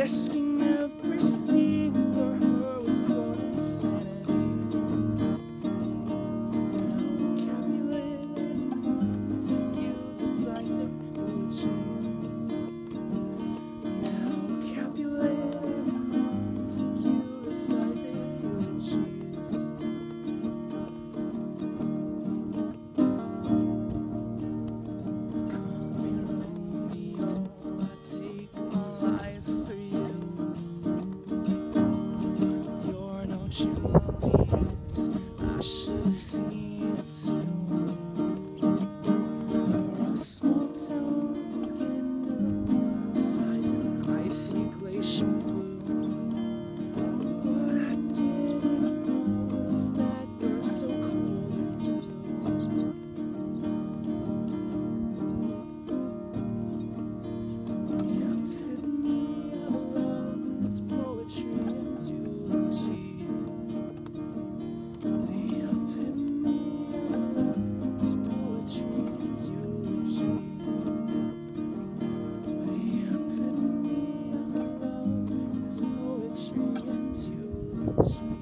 risking everything for her was pure insanity. Now Capulet to you beside the eulogy. Now Capulet to you beside the eulogies. Call me Romeo, I take my life for you. You're no Juliet, I should see it too. We're a small town beginner, flies in icy glacial blue. What I didn't know was that you're so colder too. The epitome of love is poetry and eulogy. The epitome of love is poetry and eulogy. The epitome of love is poetry and eulogy.